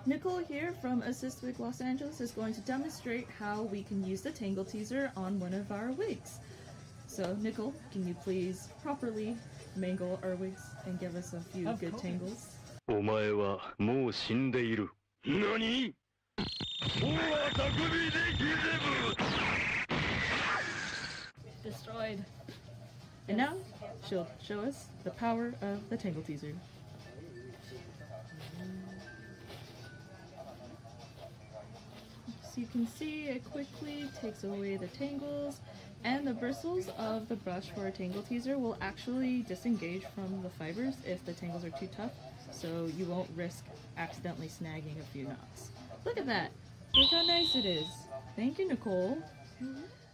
Nicole here from Assist Wig Los Angeles is going to demonstrate how we can use the Tangle Teezer on one of our wigs. So Nicole, can you please properly mangle our wigs and give us a few good tangles? お前はもう死んでいる。何? Destroyed. And now she'll show us the power of the Tangle Teezer. So you can see it quickly takes away the tangles, and the bristles of the brush for a Tangle Teezer will actually disengage from the fibers if the tangles are too tough, so you won't risk accidentally snagging a few knots. Look at that! Look how nice it is! Thank you, Nicole!